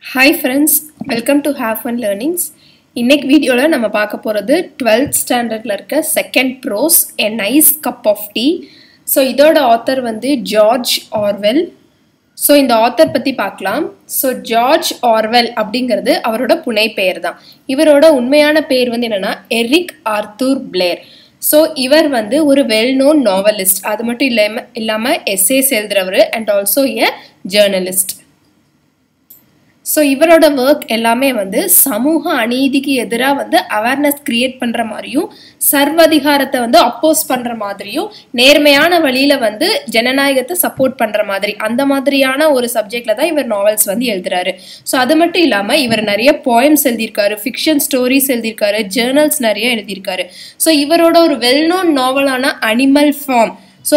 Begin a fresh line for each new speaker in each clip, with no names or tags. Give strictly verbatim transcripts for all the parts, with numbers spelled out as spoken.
Hi friends, welcome to Have Fun Learnings. இன்னைக்கு வீடியோல நம்ம பார்க்க போறது twelfth ஸ்டாண்டர்ட்ல இருக்க second prose A Nice Cup of Tea. So இதோட ஆத்தர் வந்து ஜார்ஜ் ஆர்வெல். ஸோ இந்த ஆத்தர் பற்றி பார்க்கலாம். ஸோ ஜார்ஜ் ஆர்வெல் அப்படிங்கிறது அவரோட புனை பெயர் தான். இவரோட உண்மையான பெயர் வந்து என்னன்னா எரிக் ஆர்த்தூர் பிளேர். ஸோ இவர் வந்து ஒரு வெல் நோன் நாவலிஸ்ட். அது மட்டும் இல்லாமல் இல்லாமல் எஸ்ஏஸ் எழுதுறவர் and also a journalist. So இவரோட ஒர்க் எல்லாமே வந்து சமூக அநீதிக்கு எதிராக வந்து அவேர்னஸ் கிரியேட் பண்ணுற மாதிரியும் சர்வதிகாரத்தை வந்து அப்போஸ் பண்ணுற மாதிரியும் நேர்மையான வழியில் வந்து ஜனநாயகத்தை சப்போர்ட் பண்ணுற மாதிரி அந்த மாதிரியான ஒரு சப்ஜெக்டில் தான் இவர் நாவல்ஸ் வந்து எழுதுறாரு. ஸோ அது மட்டும் இல்லாமல் இவர் நிறைய போயம்ஸ் எழுதியிருக்காரு, ஃபிக்ஷன் ஸ்டோரிஸ் எழுதியிருக்காரு, ஜேர்னல்ஸ் நிறைய எழுதியிருக்காரு. ஸோ இவரோட ஒரு வெல் நோன் நாவலான அனிமல் ஃபார்ம் ஸோ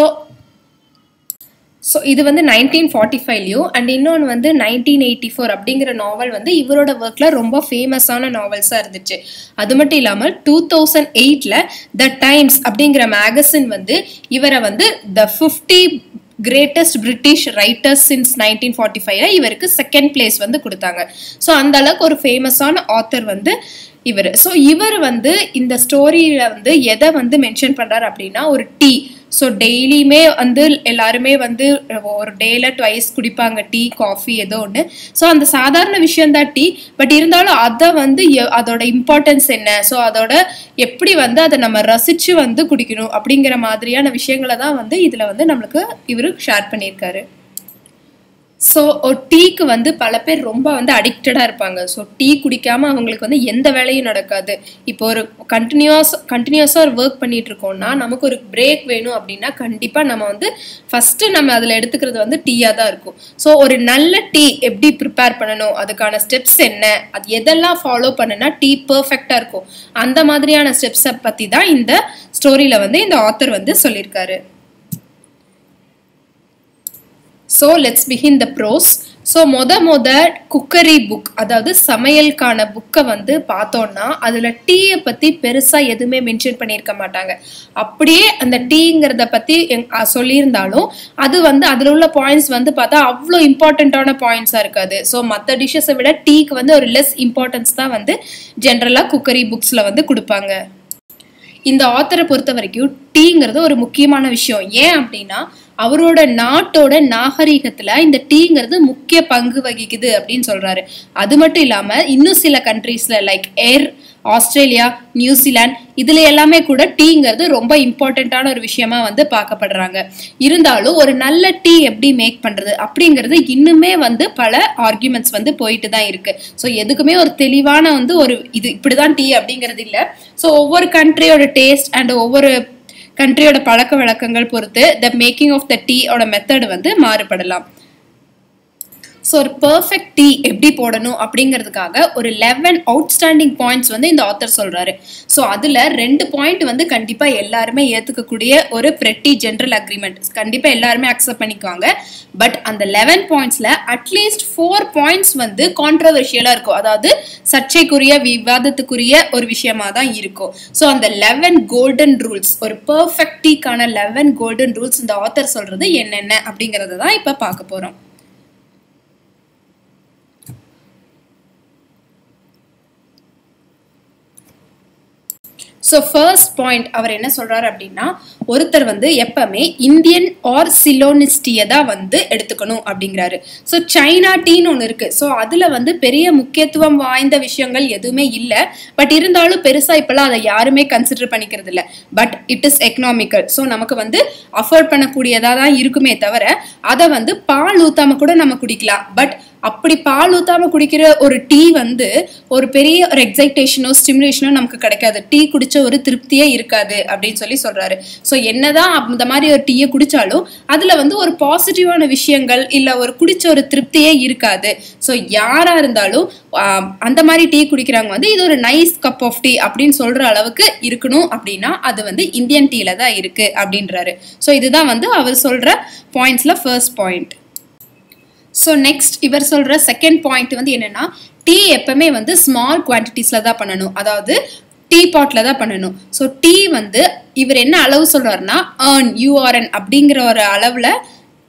ஸோ இது வந்து நைன்டீன் ஃபார்ட்டி ஃபைவ்லையும் அண்ட் இன்னொன்று வந்து நைன்டீன் எயிட்டி ஃபோர் அப்படிங்கிற நாவல் வந்து இவரோட ஒர்க்கில் ரொம்ப ஃபேமஸான நாவல்ஸாக இருந்துச்சு. அது மட்டும் இல்லாமல் டூ தௌசண்ட் எயிட்டில் த டைம்ஸ் அப்படிங்கிற மேகசின் வந்து இவரை வந்து the fifty greatest British writers since nineteen forty ஃபைவ்ல இவருக்கு செகண்ட் பிளேஸ் வந்து கொடுத்தாங்க. ஸோ அந்த அளவுக்கு ஒரு ஃபேமஸான ஆத்தர் வந்து இவர். ஸோ இவர் வந்து இந்த ஸ்டோரியில் வந்து எதை வந்து மென்ஷன் பண்ணுறாரு அப்படின்னா ஒரு டீ. ஸோ டெய்லியுமே வந்து எல்லாருமே வந்து ஒரு டேல ட்வைஸ் குடிப்பாங்க டீ, காஃபி ஏதோ ஒன்று. ஸோ அந்த சாதாரண விஷயந்தான் டீ. பட் இருந்தாலும் அதை வந்து அதோட இம்பார்ட்டன்ஸ் என்ன, ஸோ அதோட எப்படி வந்து அதை நம்ம ரசித்து வந்து குடிக்கணும் அப்படிங்கிற மாதிரியான விஷயங்களை தான் வந்து இதில் வந்து நம்மளுக்கு இவர் ஷேர் பண்ணியிருக்காரு. ஸோ ஒரு டீக்கு வந்து பல பேர் ரொம்ப வந்து அடிக்டடாக இருப்பாங்க. ஸோ டீ குடிக்காமல் அவங்களுக்கு வந்து எந்த வேலையும் நடக்காது. இப்போ ஒரு கண்டினியூஸ் கண்டினியூஸாக ஒரு ஒர்க் பண்ணிட்டு இருக்கோம்னா நமக்கு ஒரு பிரேக் வேணும் அப்படின்னா கண்டிப்பாக நம்ம வந்து ஃபஸ்ட்டு நம்ம அதில் எடுத்துக்கிறது வந்து டீயாக தான் இருக்கும். ஸோ ஒரு நல்ல டீ எப்படி ப்ரிப்பேர் பண்ணணும், அதுக்கான ஸ்டெப்ஸ் என்ன, அது எதெல்லாம் ஃபாலோ பண்ணுனா டீ பர்ஃபெக்டாக இருக்கும், அந்த மாதிரியான ஸ்டெப்ஸை பற்றி தான் இந்த ஸ்டோரியில் வந்து இந்த ஆத்தர் வந்து சொல்லியிருக்காரு. So let's begin the prose. So மொத மொத குக்கரி புக், அதாவது சமையலுக்கான புக்கை வந்து பார்த்தோன்னா அதில் டீயை பற்றி பெருசாக எதுவுமே மென்ஷன் பண்ணியிருக்க மாட்டாங்க. அப்படியே அந்த டீங்கிறத பற்றி சொல்லியிருந்தாலும் அது வந்து அதில் உள்ள பாயிண்ட்ஸ் வந்து பார்த்தா அவ்வளோ இம்பார்ட்டண்ட்டான பாயிண்ட்ஸாக இருக்காது. ஸோ மற்ற டிஷ்ஷஸை விட டீக்கு வந்து ஒரு லெஸ் இம்பார்ட்டன்ஸ் தான் வந்து ஜென்ரலாக குக்கரி புக்ஸில் வந்து கொடுப்பாங்க. இந்த ஆத்தரை பொறுத்த வரைக்கும் டீங்கிறது ஒரு முக்கியமான விஷயம். ஏன் அப்படின்னா அவரோட நாட்டோட நாகரிகத்துல இந்த டீங்கிறது முக்கிய பங்கு வகிக்குது அப்படின்னு சொல்றாரு. அது மட்டும் இல்லாம இன்னும் சில கண்ட்ரீஸ்ல லைக் ஏர், ஆஸ்திரேலியா, நியூசிலாந்து இதுல எல்லாமே கூட டீங்கிறது ரொம்ப இம்பார்ட்டண்ட்டான ஒரு விஷயமா வந்து பார்க்கப்படுறாங்க. இருந்தாலும் ஒரு நல்ல டீ எப்படி மேக் பண்றது அப்படிங்கிறது இன்னுமே வந்து பல ஆர்குமெண்ட்ஸ் வந்து போயிட்டு தான் இருக்கு. ஸோ எதுக்குமே ஒரு தெளிவான வந்து ஒரு இது இப்படிதான் டீ அப்படிங்கிறது இல்லை. ஸோ ஒவ்வொரு கண்ட்ரியோட டேஸ்ட் அண்ட் ஒவ்வொரு கண்ட்ரியோட பழக்க வழக்கங்கள் பொறுத்து the making of the tea ஓட மெத்தட் வந்து மாறுபடலாம். ஸோ ஒரு பர்ஃபெக்ட் டீ எப்படி போடணும் அப்படிங்கிறதுக்காக ஒரு லெவன் அவுட்ஸ்டாண்டிங் பாயிண்ட்ஸ் வந்து இந்த ஆத்தர் சொல்கிறாரு. ஸோ அதில் ரெண்டு பாயிண்ட் வந்து கண்டிப்பாக எல்லாருமே ஏற்றுக்கக்கூடிய ஒரு பிரெட்டி ஜென்ரல் அக்ரிமெண்ட், கண்டிப்பாக எல்லாருமே அக்செப்ட் பண்ணிக்குவாங்க. பட் அந்த லெவன் பாயிண்ட்ஸில் அட்லீஸ்ட் ஃபோர் பாயிண்ட்ஸ் வந்து கான்ட்ரவர்ஷியலாக இருக்கும், அதாவது சர்ச்சைக்குரிய விவாதத்துக்குரிய ஒரு விஷயமா தான் இருக்கும். ஸோ அந்த லெவன் கோல்டன் ரூல்ஸ், ஒரு பர்ஃபெக்ட் டீக்கான லெவன் கோல்டன் ரூல்ஸ் இந்த ஆத்தர் சொல்கிறது என்னென்ன அப்படிங்கிறத தான் இப்போ பார்க்க போகிறோம். ஸோ ஃபர்ஸ்ட் பாயிண்ட் அவர் என்ன சொல்றாரு அப்படின்னா ஒருத்தர் வந்து எப்பவுமே இந்தியன் ஆர் சிலோனிஸ்டியை தான் வந்து எடுத்துக்கணும் அப்படிங்கிறாரு. ஸோ சைனா டீன்னு ஒன்று இருக்கு. ஸோ அதில் வந்து பெரிய முக்கியத்துவம் வாய்ந்த விஷயங்கள் எதுவுமே இல்லை. பட் இருந்தாலும் பெருசாக இப்பெல்லாம் அதை யாருமே கன்சிடர் பண்ணிக்கிறது இல்லை. But it is economical. So நமக்கு வந்து அஃபோர்ட் பண்ணக்கூடியதாக தான் இருக்குமே தவிர அதை வந்து பால் ஊத்தாம கூட நம்ம குடிக்கலாம். பட் அப்படி பால் ஊத்தாம குடிக்கிற ஒரு டீ வந்து ஒரு பெரிய ஒரு எக்ஸைட்டேஷனோ ஸ்டிமுலேஷனோ நமக்கு கிடைக்காது, டீ குடிச்ச ஒரு திருப்தியே இருக்காது அப்படின்னு சொல்லி சொல்றாரு. ஸோ என்னதான் அந்த மாதிரி ஒரு டீயை குடிச்சாலும் அதுல வந்து ஒரு பாசிட்டிவான விஷயங்கள் இல்ல ஒரு குடிச்ச ஒரு திருப்தியே இருக்காது. ஸோ யாரா இருந்தாலும் அந்த மாதிரி டீ குடிக்கிறாங்க வந்து இது ஒரு நைஸ் கப் ஆஃப் டீ அப்படின்னு சொல்ற அளவுக்கு இருக்கணும் அப்படின்னா அது வந்து இந்தியன் டீல தான் இருக்கு அப்படின்றாரு. ஸோ இதுதான் வந்து அவர் சொல்ற பாயிண்ட்ஸ்ல ஃபர்ஸ்ட் பாயிண்ட். ஸோ நெக்ஸ்ட் இவர் சொல்கிற செகண்ட் பாயிண்ட் வந்து என்னென்னா டீ எப்பவுமே வந்து ஸ்மால் குவான்டிட்டிஸில் தான் பண்ணணும், அதாவது டீ பாட்டில் தான் பண்ணணும். ஸோ டீ வந்து இவர் என்ன அளவு சொல்கிறாருன்னா ஏர்ன் யூஆர்என் அப்படிங்கிற ஒரு அளவில்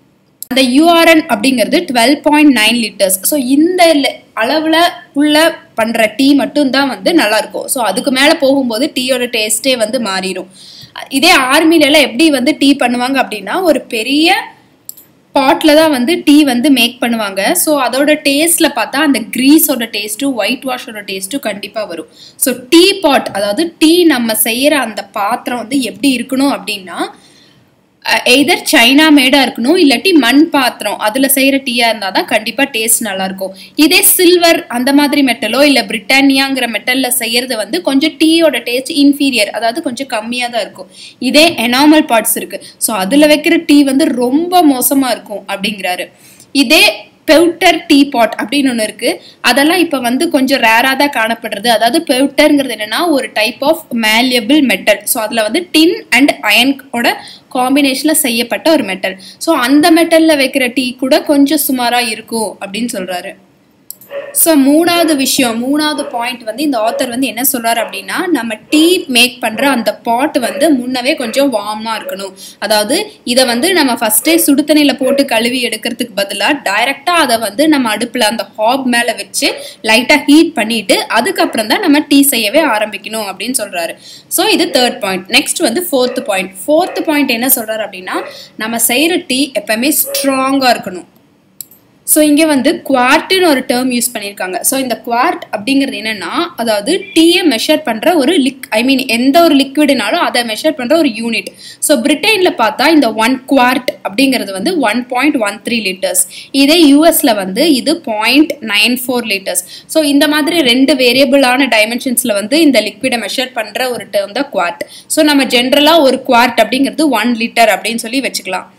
அந்த யூஆர்என் அப்படிங்கிறது twelve point nine litres. So இந்த அளவில் உள்ள பண்ணுற டீ மட்டும்தான் வந்து நல்லாயிருக்கும். ஸோ அதுக்கு மேலே போகும்போது டீயோட டேஸ்ட்டே வந்து மாறிடும். இதே ஆர்மிலெலாம் எப்படி வந்து டீ பண்ணுவாங்க அப்படின்னா ஒரு பெரிய பாட்டில் தான் வந்து டீ வந்து மேக் பண்ணுவாங்க. ஸோ அதோட டேஸ்ட்டில் பார்த்தா அந்த க்ரீஸோட டேஸ்ட்டும் ஒயிட் வாஷோட டேஸ்ட்டும் கண்டிப்பாக வரும். ஸோ டீ பாட் அதாவது டீ நம்ம செய்கிற அந்த பாத்திரம் வந்து எப்படி இருக்கணும் அப்படின்னா எய்தர் சைனா மேடாக இருக்கணும், இல்லாட்டி மண் பாத்திரம் அதில் செய்கிற டீயாக இருந்தால் தான் கண்டிப்பாக டேஸ்ட் நல்லாயிருக்கும். இதே சில்வர் அந்த மாதிரி மெட்டலோ இல்லை பிரிட்டானியாங்கிற மெட்டலில் செய்கிறது வந்து கொஞ்சம் டீயோட டேஸ்ட் இன்ஃபீரியர், அதாவது கொஞ்சம் கம்மியாக தான் இருக்கும். இதே எனாமல் பாட்ஸ் இருக்குது, ஸோ அதில் வைக்கிற டீ வந்து ரொம்ப மோசமாக இருக்கும் அப்படிங்கிறாரு. இதே பெவுட்டர் டீ பாட் அப்படின்னு ஒன்று இருக்குது, அதெல்லாம் இப்போ வந்து கொஞ்சம் ரேராக தான் காணப்படுறது. அதாவது பெவுட்டருங்கிறது என்னென்னா ஒரு type of malleable metal. So அதில் வந்து டின் அண்ட் அயனோட காம்பினேஷனில் செய்யப்பட்ட ஒரு மெட்டல். ஸோ அந்த மெட்டலில் வைக்கிற டீ கூட கொஞ்சம் சுமாராக இருக்கும் அப்படின்னு சொல்கிறாரு. ஸோ மூணாவது விஷயம், மூணாவது பாயிண்ட் வந்து இந்த ஆத்தர் வந்து என்ன சொல்கிறார் அப்படின்னா நம்ம டீ மேக் பண்ணுற அந்த பாட் வந்து முன்னவே கொஞ்சம் வார்மாக இருக்கணும். அதாவது இதை வந்து நம்ம ஃபஸ்ட்டே சுடு தண்ணியில் போட்டு கழுவி எடுக்கிறதுக்கு பதிலாக டைரெக்டாக அதை வந்து நம்ம அடுப்பில் அந்த ஹாப் மேலே வச்சு லைட்டாக ஹீட் பண்ணிவிட்டு அதுக்கப்புறம் தான் நம்ம டீ செய்யவே ஆரம்பிக்கணும் அப்படின்னு சொல்கிறாரு. ஸோ இது தேர்ட் பாயிண்ட். நெக்ஸ்ட் வந்து ஃபோர்த்து பாயிண்ட். ஃபோர்த்து பாயிண்ட் என்ன சொல்கிறார் அப்படின்னா நம்ம செய்கிற டீ எப்போவுமே ஸ்ட்ராங்காக இருக்கணும். ஸோ இங்கே வந்து குவார்ட்டுன்னு ஒரு டேர்ம் யூஸ் பண்ணியிருக்காங்க. ஸோ இந்த குவார்ட் அப்படிங்கிறது என்னென்னா அதாவது டீயை மெஷர் பண்ணுற ஒரு லிக் ஐ மீன் எந்த ஒரு லிக்விடுனாலும் அதை மெஷர் பண்ணுற ஒரு யூனிட். ஸோ பிரிட்டனில் பார்த்தா இந்த ஒன் குவார்ட் அப்படிங்கிறது வந்து one point one three litres. இதே யூஎஸில் வந்து இது point nine four litres. So இந்த மாதிரி ரெண்டு வேரியபிளான டைமென்ஷன்ஸில் வந்து இந்த லிக்விடை மெஷர் பண்ணுற ஒரு டேர்ம் தான் குவார்ட். ஸோ நம்ம ஜென்ரலாக ஒரு குவார்ட் அப்படிங்கிறது ஒன் லிட்டர் அப்படின்னு சொல்லி வச்சுக்கலாம்.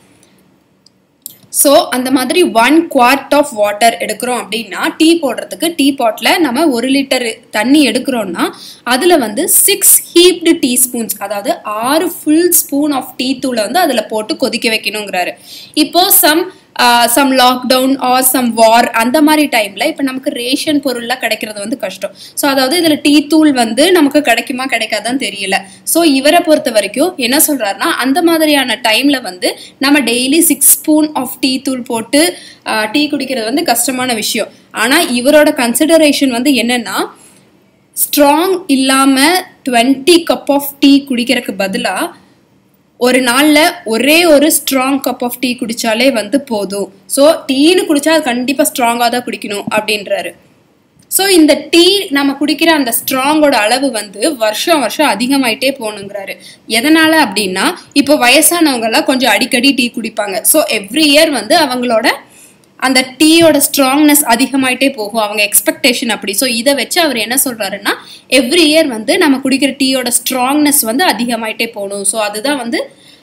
ஸோ அந்த மாதிரி ஒன் குவார்ட் ஆஃப் வாட்டர் எடுக்கிறோம் அப்படின்னா டீ போடுறதுக்கு டீ பாட்டில் நம்ம ஒரு லிட்டர் தண்ணி எடுக்கிறோன்னா அதில் வந்து சிக்ஸ் ஹீப்டு டீஸ்பூன்ஸ் அதாவது ஆறு ஃபுல் ஸ்பூன் ஆஃப் டீ தூளை வந்து அதில் போட்டு கொதிக்க வைக்கணுங்கிறாரு. இப்போது some some lockdown or some war அந்த மாதிரி டைமில் இப்போ நமக்கு ரேஷன் பொருள்லாம் கிடைக்கிறது வந்து கஷ்டம். ஸோ அதாவது இதில் டீ தூள் வந்து நமக்கு கிடைக்குமா கிடைக்காதான்னு தெரியல. ஸோ இவரை பொறுத்த வரைக்கும் என்ன சொல்கிறாருன்னா அந்த மாதிரியான டைமில் வந்து நம்ம daily six spoon of tea தூள் போட்டு டீ குடிக்கிறது வந்து கஷ்டமான விஷயம். ஆனால் இவரோட கன்சிடரேஷன் வந்து என்னென்னா ஸ்ட்ராங் இல்லாமல் டுவெண்ட்டி கப் ஆஃப் டீ குடிக்கிறதுக்கு பதிலாக ஒரு நாளில் ஒரே ஒரு ஸ்ட்ராங் கப் ஆஃப் டீ குடித்தாலே வந்து போதும். ஸோ டீன்னு குடித்தா அது கண்டிப்பாக ஸ்ட்ராங்காக தான் குடிக்கணும் அப்படின்றாரு. ஸோ இந்த டீ நம்ம குடிக்கிற அந்த ஸ்ட்ராங்கோட அளவு வந்து வருஷம் வருஷம் அதிகமாயிட்டே போகணுங்கிறாரு. எதனால் அப்படின்னா இப்போ வயசானவங்கெல்லாம் கொஞ்சம் அடிக்கடி டீ குடிப்பாங்க. ஸோ எவ்ரி இயர் வந்து அவங்களோட அந்த டீயோட ஸ்ட்ராங்னஸ் அதிகமாயிட்டே போகும், அவங்க எக்ஸ்பெக்டேஷன் அப்படி. ஸோ இதை வச்சு அவர் என்ன சொல்கிறாருன்னா எவ்ரி இயர் வந்து நம்ம குடிக்கிற டீயோட ஸ்ட்ராங்னஸ் வந்து அதிகமாயிட்டே போகணும். ஸோ அதுதான் வந்து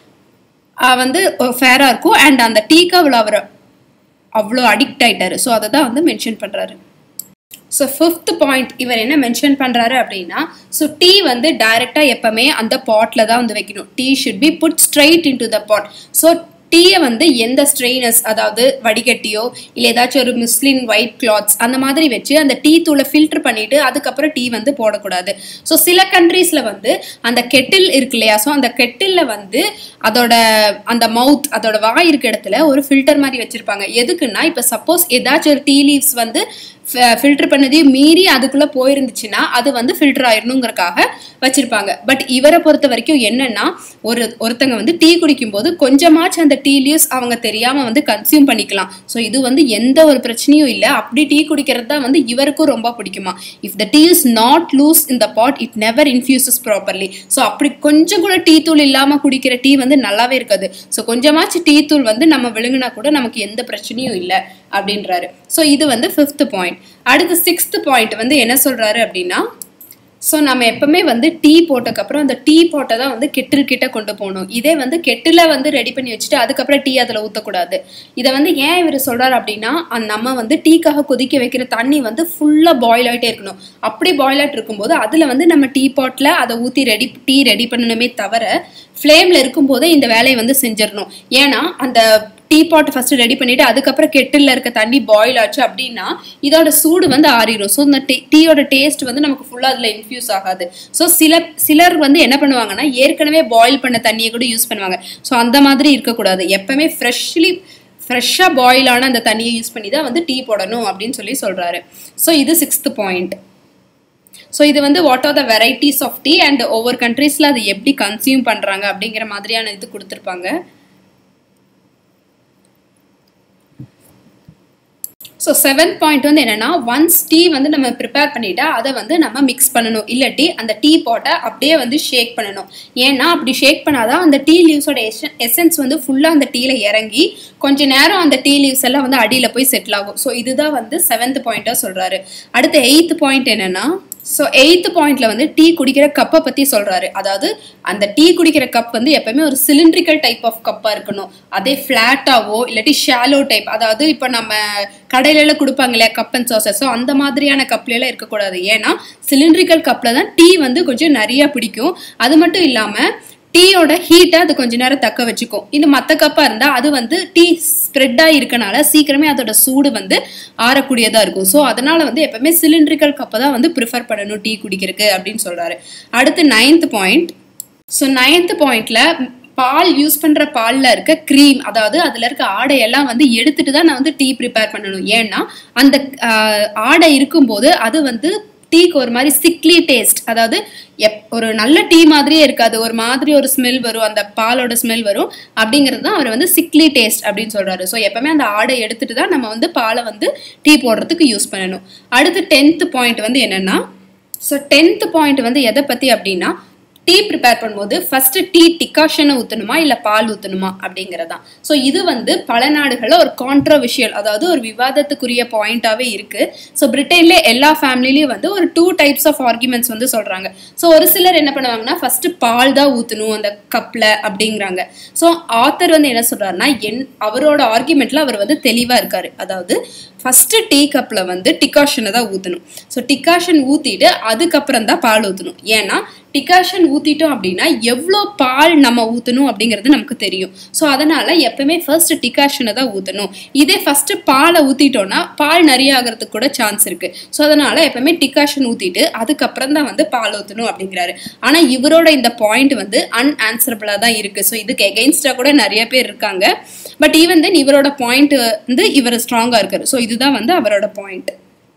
வந்து ஃபேராக இருக்கும். அண்ட் அந்த டீக்கு அவ்வளோ அவர் அவ்வளோ அடிக்ட் ஆகிட்டாரு. ஸோ அதை தான் வந்து மென்ஷன் பண்ணுறாரு. ஸோ ஃபிஃப்த் பாயிண்ட் இவர் என்ன மென்ஷன் பண்ணுறாரு அப்படின்னா ஸோ டீ வந்து டைரெக்டாக எப்போவுமே அந்த பாட்டில் தான் வந்து வைக்கணும். Tea should be put straight into the pot. So டீயை வந்து எந்த ஸ்ட்ரெயினர்ஸ் அதாவது வடிகட்டியோ இல்லை ஏதாச்சும் ஒரு முஸ்லின் ஒயிட் கிளாத்ஸ் அந்த மாதிரி வச்சு அந்த டீ தூளை ஃபில்டர் பண்ணிவிட்டு அதுக்கப்புறம் டீ வந்து போடக்கூடாது. ஸோ சில கண்ட்ரீஸில் வந்து அந்த கெட்டில் இருக்கு இல்லையா, ஸோ அந்த கெட்டிலில் வந்து அதோட அந்த மவுத் அதோட வாய் இருக்க இடத்துல ஒரு ஃபில்டர் மாதிரி வச்சுருப்பாங்க. எதுக்குன்னா இப்போ சப்போஸ் ஏதாச்சும் ஒரு டீ லீவ்ஸ் வந்து ஃபில்டர் பண்ணதையும் மீறி அதுக்குள்ளே போயிருந்துச்சுன்னா அது வந்து ஃபில்டர் ஆயிடணுங்கிறக்காக வச்சுருப்பாங்க. பட் இவரை பொறுத்த வரைக்கும் என்னென்னா ஒரு ஒருத்தங்க வந்து டீ குடிக்கும்போது கொஞ்சமாச்சும் அந்த டீ லீவ்ஸ் அவங்க தெரியாமல் வந்து கன்சியூம் பண்ணிக்கலாம். ஸோ இது வந்து எந்த ஒரு பிரச்சனையும் இல்லை. அப்படி டீ குடிக்கிறது தான் வந்து இவருக்கும் ரொம்ப பிடிக்குமா. If the tea is not loose in the pot it never infuses properly. So அப்படி கொஞ்சம் கூட டீ தூள் இல்லாமல் குடிக்கிற டீ வந்து நல்லாவே இருக்காது. ஸோ கொஞ்சமாச்சும் டீ தூள் வந்து நம்ம விழுங்கினா கூட நமக்கு எந்த பிரச்சனையும் இல்லை அப்படின்றாரு. ஸோ இது வந்து ஃபிஃப்த் பாயிண்ட். அடுத்து சிக்ஸ்த் பாயிண்ட் வந்து என்ன சொல்றாரு அப்படின்னா ஸோ நம்ம எப்பவுமே வந்து டீ போட்டதுக்கப்புறம் அந்த டீ போட்டை தான் வந்து கெட்டில் கிட்ட கொண்டு போகணும். இதே வந்து கெட்டில் வந்து ரெடி பண்ணி வச்சுட்டு அதுக்கப்புறம் டீ அதில் ஊற்றக்கூடாது. இதை வந்து ஏன் இவர் சொல்கிறார் அப்படின்னா நம்ம வந்து டீக்காக கொதிக்க வைக்கிற தண்ணி வந்து ஃபுல்லாக பாயில் ஆகிட்டே இருக்கணும். அப்படி பாயில் ஆகிட்டு இருக்கும்போது அதில் வந்து நம்ம டீ பாட்டில் அதை ஊற்றி ரெடி டீ ரெடி பண்ணணுமே தவிர ஃப்ளேமில் இருக்கும்போதே இந்த வேலையை வந்து செஞ்சிடணும். ஏன்னா அந்த டீ பாட் ஃபஸ்ட்டு ரெடி பண்ணிவிட்டு அதுக்கப்புறம் கெட்டிலில் இருக்க தண்ணி பாயில் ஆச்சு அப்படின்னா இதோட சூடு வந்து ஆறிடும். ஸோ இந்த டீ டீயோட டேஸ்ட் வந்து நமக்கு ஃபுல்லாக அதில் இன்ஃபியூஸ் ஆகாது. ஸோ சில சிலர் வந்து என்ன பண்ணுவாங்கன்னா ஏற்கனவே பாயில் பண்ண தண்ணியை கூட யூஸ் பண்ணுவாங்க. ஸோ அந்த மாதிரி இருக்கக்கூடாது. எப்பவுமே ஃப்ரெஷ்லி ஃப்ரெஷ்ஷாக பாயில் ஆன அந்த தண்ணியை யூஸ் பண்ணி தான் வந்து டீ போடணும் அப்படின்னு சொல்லி சொல்கிறாரு. ஸோ இது சிக்ஸ்த் பாயிண்ட். ஸோ இது வந்து what are the varieties of tea and ஒவ்வொரு கண்ட்ரீஸில் அது எப்படி கன்சியூம் பண்ணுறாங்க அப்படிங்கிற மாதிரியான இது கொடுத்துருப்பாங்க. ஸோ செவன்த் பாயிண்ட் வந்து என்னென்னா, ஒன்ஸ் டீ வந்து நம்ம ப்ரிப்பேர் பண்ணிவிட்டா அதை வந்து நம்ம மிக்ஸ் பண்ணணும், இல்லாட்டி அந்த டீ பாட்டை அப்படியே வந்து ஷேக் பண்ணணும். ஏன்னா அப்படி ஷேக் பண்ணாதான் அந்த டீ லீவ்ஸோட எசன் எசன்ஸ் வந்து ஃபுல்லாக அந்த டீயில் இறங்கி கொஞ்ச நேரம் அந்த டீ லீவ்ஸ் எல்லாம் வந்து அடியில் போய் செட்டில் ஆகும். ஸோ இதுதான் வந்து செவன்த் பாயிண்ட்டாக சொல்கிறாரு. அடுத்த எயித்து பாயிண்ட் என்னென்னா, ஸோ எயித்து பாயிண்ட்ல வந்து டீ குடிக்கிற கப்பை பற்றி சொல்கிறாரு. அதாவது அந்த டீ குடிக்கிற கப் வந்து எப்பவுமே ஒரு சிலிண்ட்ரிக்கல் டைப் ஆஃப் கப்பாக இருக்கணும். அதே ஃப்ளாட்டாவோ இல்லாட்டி ஷாலோ டைப், அதாவது இப்போ நம்ம கடையிலலாம் கொடுப்பாங்களே கப் அண்ட் சாசர், ஸோ அந்த மாதிரியான கப்லாம் இருக்கக்கூடாது. ஏன்னா சிலிண்ட்ரிக்கல் கப்பில் தான் டீ வந்து கொஞ்சம் நிறையா பிடிக்கும். அது மட்டும் இல்லாமல் டீயோட ஹீட்டை அது கொஞ்ச நேரம் தக்க வச்சுக்கும். இது மற்ற கப்பாக இருந்தால் அது வந்து டீ ஸ்ப்ரெட்டாக இருக்கனால சீக்கிரமே அதோட சூடு வந்து ஆறக்கூடியதாக இருக்கும். ஸோ அதனால வந்து எப்பவுமே சிலிண்ட்ரிக்கல் கப்பை தான் வந்து ப்ரிஃபர் பண்ணணும் டீ குடிக்கிறதுக்கு அப்படின்னு சொல்கிறாரு. அடுத்து நைன்த் பாயிண்ட். ஸோ நைன்த் பாயிண்ட்ல பால் யூஸ் பண்ணுற பாலில் இருக்க க்ரீம், அதாவது அதில் இருக்க ஆடையெல்லாம் வந்து எடுத்துட்டு தான் நான் வந்து டீ ப்ரிப்பேர் பண்ணணும். ஏன்னா அந்த ஆடை இருக்கும்போது அது வந்து டீக்கு ஒரு மாதிரி சிக்லி டேஸ்ட், அதாவது எப் ஒரு நல்ல டீ மாதிரியே இருக்காது, ஒரு மாதிரி ஒரு ஸ்மெல் வரும், அந்த பாலோட ஸ்மெல் வரும். அப்படிங்கிறது தான் அவர் வந்து சிக்லி டேஸ்ட் அப்படின்னு சொல்றாரு. ஸோ எப்பவுமே அந்த ஆடை எடுத்துட்டு தான் நம்ம வந்து பாலை வந்து டீ போடுறதுக்கு யூஸ் பண்ணணும். அடுத்து டென்த் பாயிண்ட் வந்து என்னன்னா, ஸோ டென்த் பாயிண்ட் வந்து எதை பத்தி அப்படின்னா, டீ ப்ரிப்பேர் பண்ணும்போது ஃபர்ஸ்ட் டீ டிகாஷனை ஊற்றணுமா இல்லை பால் ஊற்றணுமா அப்படிங்கிறதான். ஸோ இது வந்து பல நாடுகளில் ஒரு கான்ட்ரோவர்ஷியல், அதாவது ஒரு விவாதத்துக்குரிய பாயிண்டாகவே இருக்குது. ஸோ பிரிட்டனில் எல்லா ஃபேமிலிலையும் வந்து ஒரு டூ டைப்ஸ் ஆஃப் ஆர்குமெண்ட்ஸ் வந்து சொல்கிறாங்க. ஸோ ஒரு சிலர் என்ன பண்ணுவாங்கன்னா ஃபர்ஸ்ட் பால் தான் ஊற்றணும் அந்த கப்பில் அப்படிங்கிறாங்க. ஸோ ஆத்தர் வந்து என்ன சொல்கிறாருன்னா, என் அவரோட ஆர்குமெண்ட்டில் அவர் வந்து தெளிவாக இருக்கார். அதாவது ஃபர்ஸ்ட் டீ கப்பில் வந்து டிகாஷனை தான் ஊற்றணும். ஸோ டிகாஷன் ஊற்றிட்டு அதுக்கப்புறம் தான் பால் ஊற்றணும். ஏன்னா டிகாஷன் ஊற்றிட்டோம் அப்படின்னா எவ்வளோ பால் நம்ம ஊற்றணும் அப்படிங்கிறது நமக்கு தெரியும். ஸோ அதனால் எப்பவுமே ஃபர்ஸ்ட் டிகாஷனை தான் ஊற்றணும். இதே ஃபஸ்ட்டு பாலை ஊற்றிட்டோன்னா பால் நிறைய ஆகிறதுக்கு கூட சான்ஸ் இருக்குது. ஸோ அதனால் எப்பவுமே டிகாஷன் ஊற்றிட்டு அதுக்கப்புறம் தான் வந்து பால் ஊற்றணும் அப்படிங்கிறாரு. ஆனால் இவரோட இந்த பாயிண்ட் வந்து அன்ஆன்சரபிளாக தான் இருக்குது. ஸோ இதுக்கு எகெயின்ஸ்டாக கூட நிறைய பேர் இருக்காங்க. பட் ஈவன் தென் இவரோட பாயிண்ட் வந்து இவர் ஸ்ட்ராங்காக இருக்காரு. ஸோ இதுதான் வந்து அவரோட பாயிண்ட்.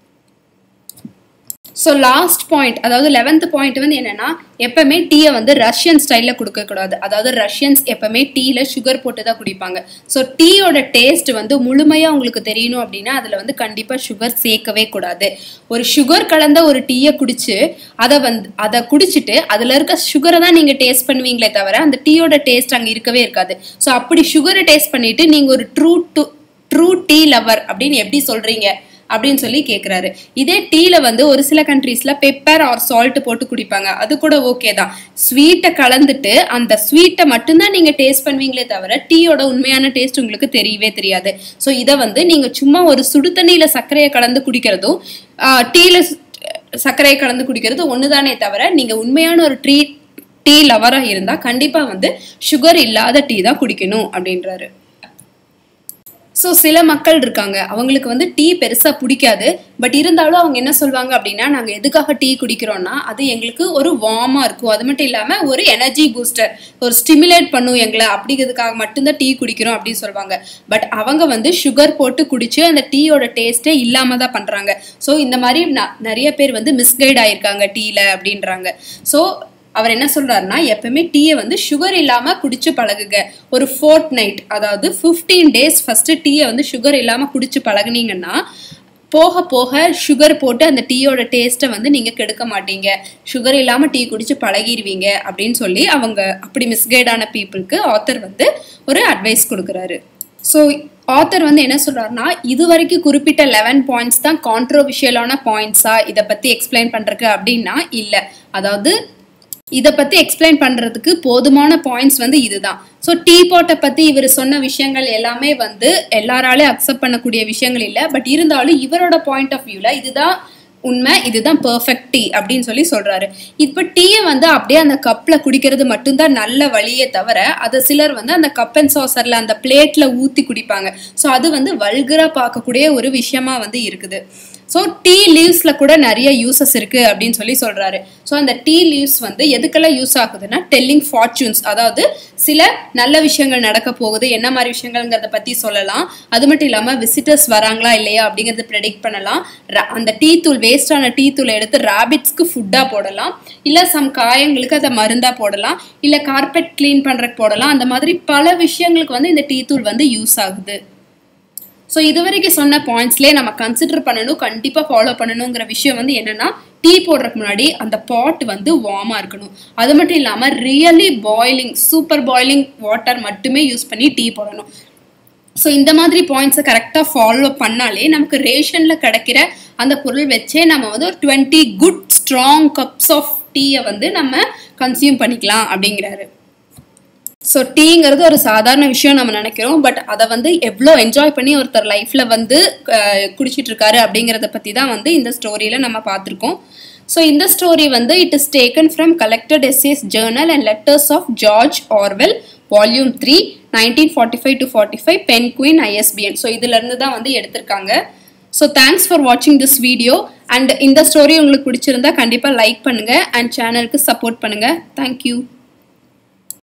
ஸோ லாஸ்ட் பாயிண்ட், அதாவது லெவன்த் பாயிண்ட் வந்து என்னன்னா, எப்பவுமே டீயை வந்து ரஷ்யன் ஸ்டைலில் கொடுக்கக்கூடாது. அதாவது ரஷ்யன்ஸ் எப்பவுமே டீயில் சுகர் போட்டு தான் குடிப்பாங்க. ஸோ டீயோட டேஸ்ட் வந்து முழுமையாக உங்களுக்கு தெரியணும் அப்படின்னா அதில் வந்து கண்டிப்பாக சுகர் சேர்க்கவே கூடாது. ஒரு சுகர் கலந்த ஒரு டீயை குடிச்சு அதை வந்து அதை குடிச்சிட்டு அதில் இருக்க சுகரை தான் நீங்கள் டேஸ்ட் பண்ணுவீங்களே தவிர அந்த டீயோட டேஸ்ட் அங்கே இருக்கவே இருக்காது. ஸோ அப்படி சுகரை டேஸ்ட் பண்ணிட்டு நீங்கள் ஒரு true to true tea lover அப்படின்னு எப்படி சொல்றீங்க அப்படின்னு சொல்லி கேட்குறாரு. இதே டீல வந்து ஒரு சில கண்ட்ரீஸ்ல பெப்பர் ஆர் சால்ட் போட்டு குடிப்பாங்க, அது கூட ஓகே தான். ஸ்வீட்டை கலந்துட்டு அந்த ஸ்வீட்டை மட்டும்தான் நீங்க டேஸ்ட் பண்ணுவீங்களே தவிர டீயோட உண்மையான டேஸ்ட் உங்களுக்கு தெரியவே தெரியாது. ஸோ இதை வந்து நீங்க சும்மா ஒரு சுடு தண்ணியில சர்க்கரையை கலந்து குடிக்கிறதும் டீல சர்க்கரையை கலந்து குடிக்கிறது ஒண்ணுதானே தவிர நீங்க உண்மையான ஒரு டீ டீ லவரா இருந்தா கண்டிப்பா வந்து சுகர் இல்லாத டீ தான் குடிக்கணும் அப்படின்றாரு. ஸோ சில மக்கள் இருக்காங்க, அவங்களுக்கு வந்து டீ பெருசாக பிடிக்காது. பட் இருந்தாலும் அவங்க என்ன சொல்லுவாங்க அப்படின்னா, நாங்கள் எதுக்காக டீ குடிக்கிறோன்னா அது எங்களுக்கு ஒரு வார்மாக இருக்கும், அது மட்டும் இல்லாமல் ஒரு எனர்ஜி பூஸ்டர், ஒரு ஸ்டிமுலேட் பண்ணும் எங்களை, அப்படிங்கிறதுக்காக மட்டும்தான் டீ குடிக்கிறோம் அப்படின்னு சொல்லுவாங்க. பட் அவங்க வந்து சுகர் போட்டு குடிச்சு அந்த டீயோட டேஸ்ட்டே இல்லாமல் தான் பண்ணுறாங்க. ஸோ இந்த மாதிரி நிறைய பேர் வந்து மிஸ்கைட் ஆயிருக்காங்க டீயில் அப்படின்றாங்க. ஸோ அவர் என்ன சொல்றாருன்னா, எப்பவுமே டீயை வந்து சுகர் இல்லாம குடிச்சு பழகுங்க. ஒரு ஃபோர்ட் நைட், அதாவது பிப்டீன் டேஸ் ஃபர்ஸ்ட் டீயை வந்து சுகர் இல்லாம குடிச்சு பழகுனீங்கன்னா போக போக சுகர் போட்டு அந்த டீயோட டேஸ்ட்டை வந்து நீங்க கெடுக்க மாட்டீங்க, சுகர் இல்லாம டீ குடிச்சு பழகிடுவீங்க அப்படின்னு சொல்லி அவங்க அப்படி மிஸ்கைடான பீப்புளுக்கு ஆத்தர் வந்து ஒரு அட்வைஸ் கொடுக்குறாரு. ஸோ ஆத்தர் வந்து என்ன சொல்றாருன்னா, இது வரைக்கும் குறிப்பிட்ட லெவன் பாயிண்ட்ஸ் தான் கான்ட்ரோவர்ஷியலான பாயிண்ட்ஸா இதை பத்தி எக்ஸ்பிளைன் பண்றதுக்கு அப்படின்னா இல்லை. அதாவது இதை பத்தி எக்ஸ்பிளைன் பண்றதுக்கு போதுமான பாயிண்ட்ஸ் வந்து இதுதான். ஸோ டீ பாட்டை பத்தி இவர் சொன்ன விஷயங்கள் எல்லாமே வந்து எல்லாராலையும் அக்செப்ட் பண்ணக்கூடிய விஷயங்கள் இல்லை. பட் இருந்தாலும் இவரோட பாயிண்ட் ஆஃப் வியூல இதுதான் உண்மை, இதுதான் பெர்ஃபெக்ட் டீ அப்படின்னு சொல்லி சொல்றாரு. இப்போ டீயை வந்து அப்படியே அந்த கப்ல குடிக்கிறது மட்டும்தான் நல்ல வழியே தவிர அதை சிலர் வந்து அந்த கப் அண்ட் சாசர்ல அந்த பிளேட்ல ஊத்தி குடிப்பாங்க. ஸோ அது வந்து வல்கரா பார்க்கக்கூடிய ஒரு விஷயமா வந்து இருக்குது. ஸோ டீ லீவ்ஸ்ல கூட நிறைய யூசஸ் இருக்கு அப்படின்னு சொல்லி சொல்றாரு. ஸோ அந்த டீ லீவ்ஸ் வந்து எதுக்கெல்லாம் யூஸ் ஆகுதுன்னா டெல்லிங் ஃபார்ச்சூன்ஸ், அதாவது சில நல்ல விஷயங்கள் நடக்க போகுது, என்ன மாதிரி விஷயங்கள்ங்கிறத பத்தி சொல்லலாம். அது மட்டும் இல்லாம விசிட்டர்ஸ் வராங்களா இல்லையா அப்படிங்கறத ப்ரெடிக்ட் பண்ணலாம். அந்த டீ தூள், வேஸ்டான டீ தூளை எடுத்து ராபிட்ஸ்க்கு ஃபுட்டா போடலாம், இல்ல சம் காயங்களுக்கு அதை மருந்தா போடலாம், இல்ல கார்பெட் கிளீன் பண்றதுக்கு போடலாம். அந்த மாதிரி பல விஷயங்களுக்கு வந்து இந்த டீ தூள் வந்து யூஸ் ஆகுது. ஸோ இதுவரைக்கும் சொன்ன பாயிண்ட்ஸ்லேயே நம்ம கன்சிடர் பண்ணணும், கண்டிப்பாக ஃபாலோ பண்ணணுங்கிற விஷயம் வந்து என்னன்னா, டீ போடுறதுக்கு முன்னாடி அந்த பாட் வந்து வார்மாக இருக்கணும். அது மட்டும் இல்லாமல் really boiling, super boiling water மட்டுமே யூஸ் பண்ணி டீ போடணும். ஸோ இந்த மாதிரி பாயிண்ட்ஸை கரெக்டாக ஃபாலோ பண்ணாலே நமக்கு ரேஷனில் கிடைக்கிற அந்த பொருள் வச்சே நம்ம வந்து ஒரு twenty good strong cups of டீயை வந்து நம்ம கன்சியூம் பண்ணிக்கலாம் அப்படிங்கிறாரு. ஸோ டீங்கிறது ஒரு சாதாரண விஷயம் நம்ம நினைக்கிறோம், பட் அதை வந்து எவ்வளோ என்ஜாய் பண்ணி ஒருத்தர் லைஃப்ல வந்து குடிச்சிட்டு இருக்காரு அப்படிங்கிறத பற்றி தான் வந்து இந்த ஸ்டோரியில் நம்ம பார்த்துருக்கோம். ஸோ இந்த ஸ்டோரி வந்து it is taken from collected essays journal and letters of George Orwell volume three nineteen forty five to forty five Penguin ISBN. So இதுல இருந்து தான் வந்து எடுத்திருக்காங்க. ஸோ தேங்க்ஸ் ஃபார் வாட்சிங் திஸ் வீடியோ. அண்ட் இந்த story உங்களுக்கு பிடிச்சிருந்தா கண்டிப்பாக லைக் பண்ணுங்க அண்ட் சேனலுக்கு சப்போர்ட் பண்ணுங்க. தேங்க்யூ.